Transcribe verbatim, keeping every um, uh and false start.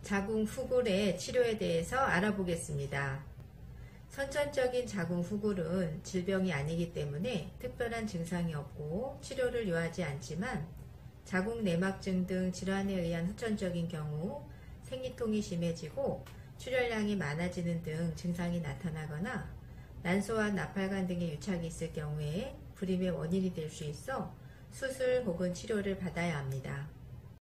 자궁 후굴의 치료에 대해서 알아보겠습니다. 선천적인 자궁 후굴은 질병이 아니기 때문에 특별한 증상이 없고 치료를 요하지 않지만 자궁 내막증 등 질환에 의한 후천적인 경우 생리통이 심해지고 출혈량이 많아지는 등 증상이 나타나거나 난소와 나팔관 등의 유착이 있을 경우에 불임의 원인이 될 수 있어 수술 혹은 치료를 받아야 합니다.